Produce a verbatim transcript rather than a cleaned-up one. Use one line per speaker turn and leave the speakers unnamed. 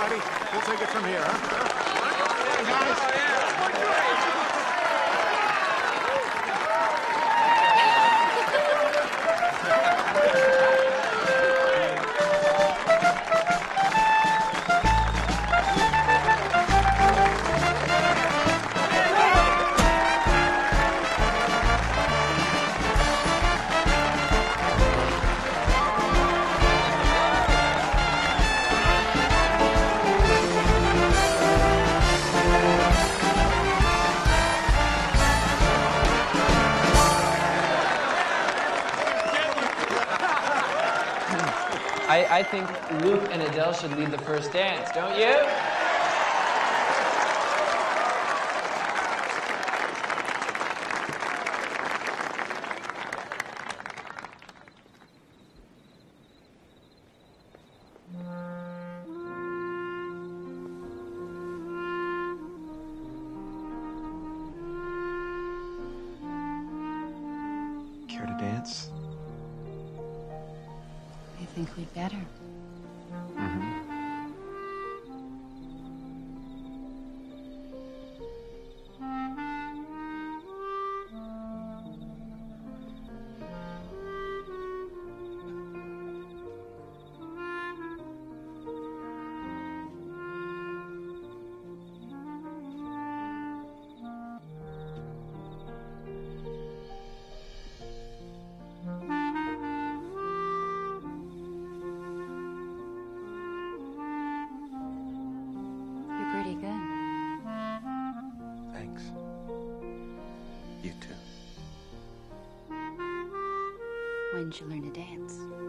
everybody. We'll take it from here, huh? Hey, guys.
I, I think Luke and Adele should lead the first dance, don't you?
Care to dance?
I think we'd better.
Mm-hmm.
You're pretty good.
Thanks. You too.
When did you learn to dance?